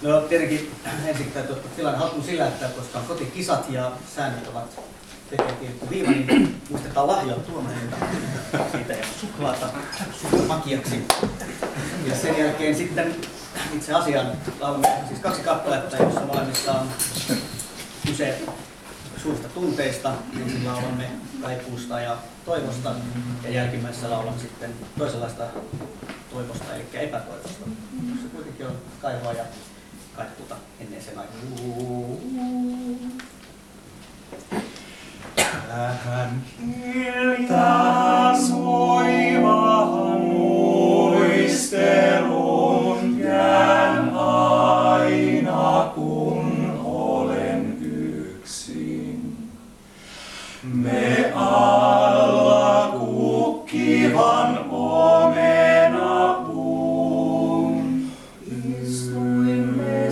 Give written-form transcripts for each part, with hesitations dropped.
No tietenkin ensin täytyy ottaa tilanne haltuun sillä, että koska on kotikisat ja säännöt ovat tekee viiva, niin muistetaan lahjoa tuomareilta. Siitä ei ole suklaata makiaksi. Ja sen jälkeen sitten itse asiaan laulamme siis 2 kappaletta, jossa molemmissa on kyse suurista tunteista. Ensin laulamme kaipuusta ja toivosta ja jälkimmäisessä laulamme sitten toisenlaista toivosta, eli epätoivosta. Se kuitenkin on kaivoa ja kaipuuta ennen sen aikaa. Tähän iltaan soivahan muisteluun jään aina, kun olen yksin. Me alla kukkivan omenapuun istuimme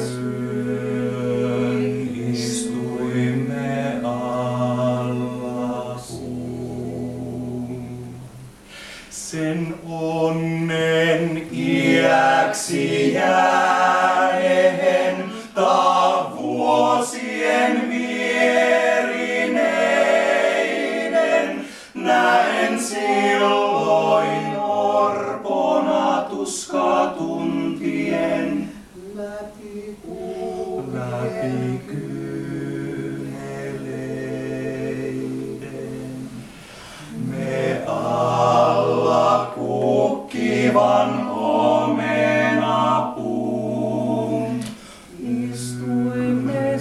syön, istuimme alla puun. Sen onnen iäksi jääneen vuosien vierineen näen silloin orpona tuskaa tuntien läpi kyyneleiden. Me alla kukkivan omenapuun istuimme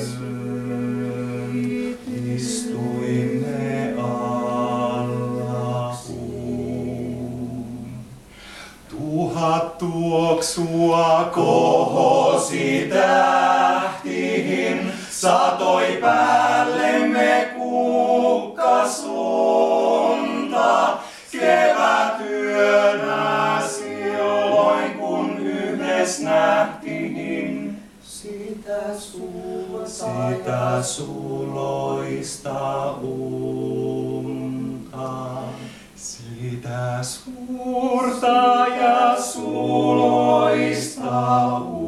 alla puun. 1000 tuoksua kohosi tähtihin, satoi päällemme kukkaslunta. Kevätyönä silloin, kun yhdessä nähtiin sitä suloista unta. Sitä suurta ja suloista unta.